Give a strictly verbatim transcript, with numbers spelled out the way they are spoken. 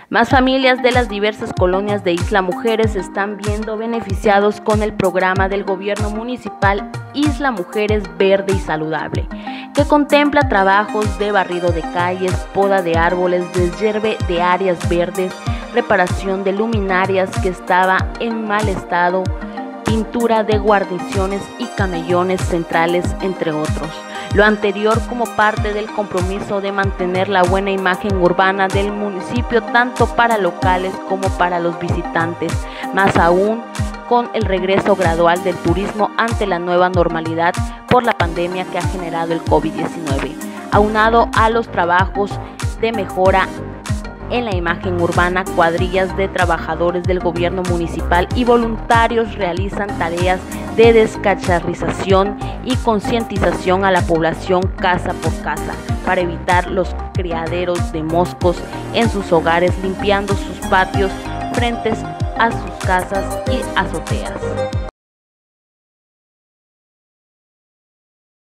Más familias de las diversas colonias de Isla Mujeres se están viendo beneficiados con el programa del gobierno municipal Isla Mujeres Verde y Saludable, que contempla trabajos de barrido de calles, poda de árboles, deshierve de áreas verdes, reparación de luminarias que estaba en mal estado, pintura de guarniciones y camellones centrales, entre otros. Lo anterior como parte del compromiso de mantener la buena imagen urbana del municipio tanto para locales como para los visitantes, más aún con el regreso gradual del turismo ante la nueva normalidad por la pandemia que ha generado el COVID diecinueve, aunado a los trabajos de mejora en la imagen urbana. Cuadrillas de trabajadores del gobierno municipal y voluntarios realizan tareas de descacharrización y concientización a la población casa por casa para evitar los criaderos de moscos en sus hogares, limpiando sus patios, frentes a sus casas y azoteas.